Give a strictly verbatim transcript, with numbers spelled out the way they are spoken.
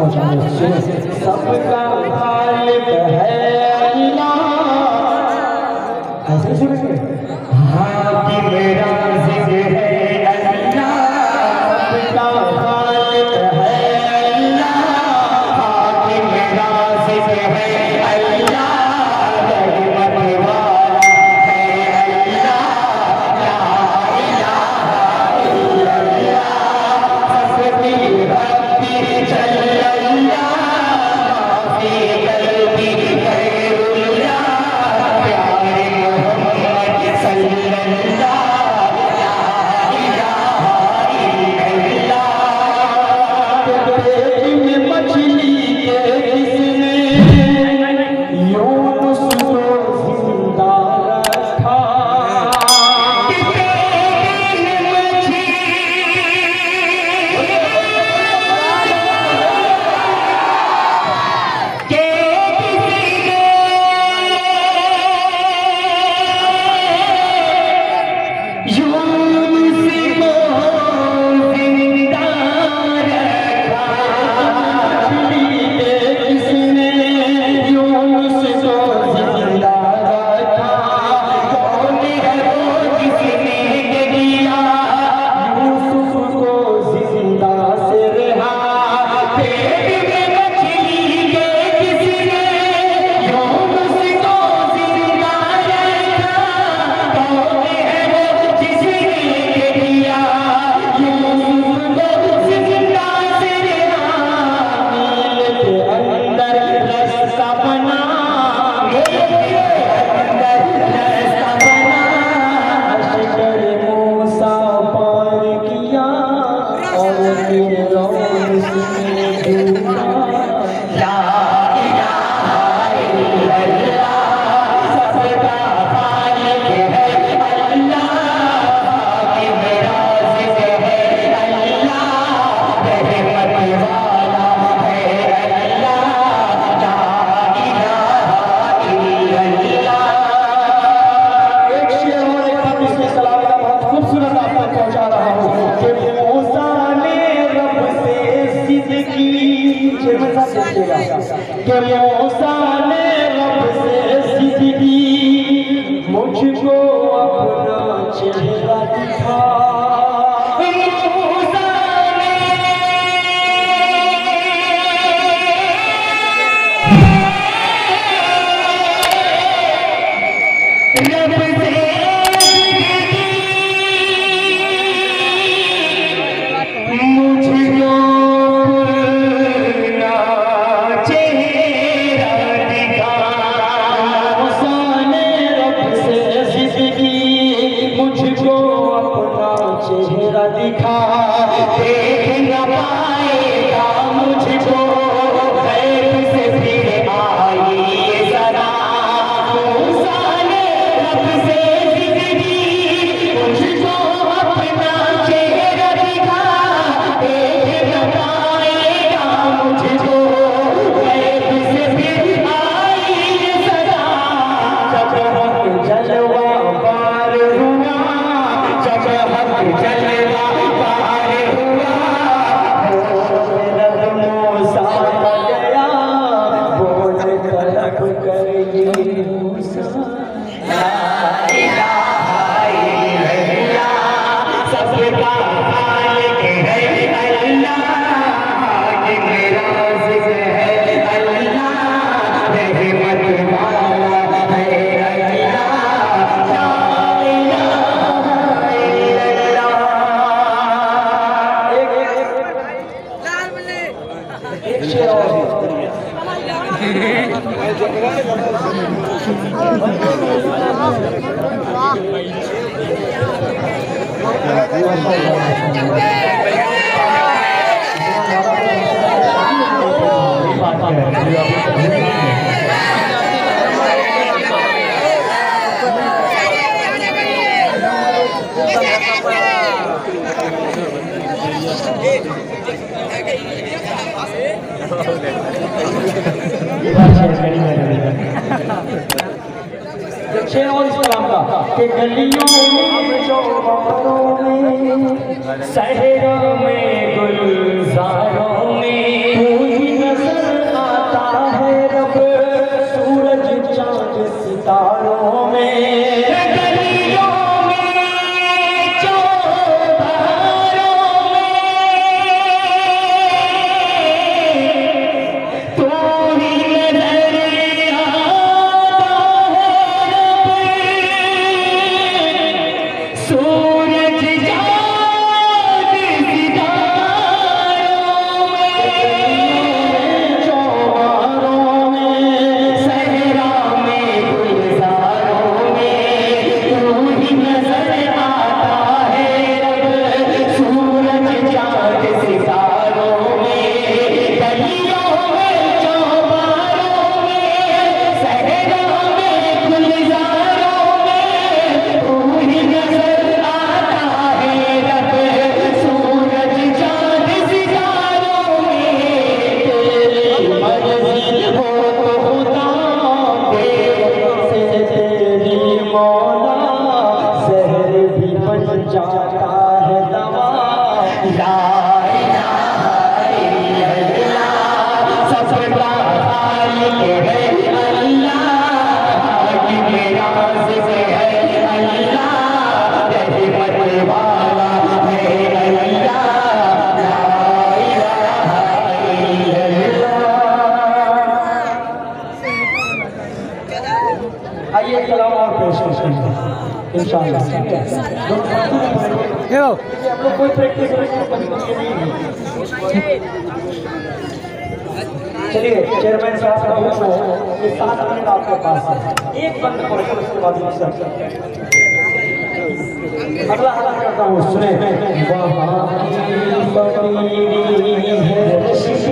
पहुंचाने। सबका खालिक है अल्लाह, ऐसे सुनेंगे। हाँ कि मेरा जिक्र है अल्लाह, सबका खालिक है अल्लाह, हाँ कि मेरा जिक्र है अल्लाह, रहमत वाला है अल्लाह, ला इलाहा इल्लल्लाह, हस्बी रब्बी जल्लल्लाह, माफी कल्बी खैरुल्लाह, प्यारे मोहम्मद सल्लल्लाह, ला इलाहा इल्लल्लाह। पेट में मछली के किसने यूनुस को जिंदा रखा, कि मूसा ने रब से सिजदी मुझको अपना चेहरा दिखा, मूसा ने रब से मुझको चेहरा दिखा, देख न पाएगा मुझको, गैब से फिर आई ये ज़रा, मूसा ने रब से ज़िंदगी मुझको अपना चेहरा दिखा, देख न पाएगा मुझको, गैब से फिर आई ये ज़रा। जब हक जलवा पार हुआ, जब हक जलवा पार हुआ, रब मूसा गया, बोल तलब कर ये मूसा, ला इलाहा इल्लल्लाह, सबका खालिक है अल्लाह, कि मेरा जिक्र है अल्लाह, रहमत वाला है अल्लाह, ला इलाहा इल्लल्लाह। एक शेर और शेर और इस कलाम का कि गलियों में चौबारों में, शहरों में गुलजारों में, इंशाल्लाह ठीक है। हम लोग कोई प्रैक्टिस नहीं। चलिए चेयरमैन साहब का हुक्म है कि सात मिनट आपके पास है, एक बंद पढ़े उसके बाद अगला हाथ करता हूँ सुने।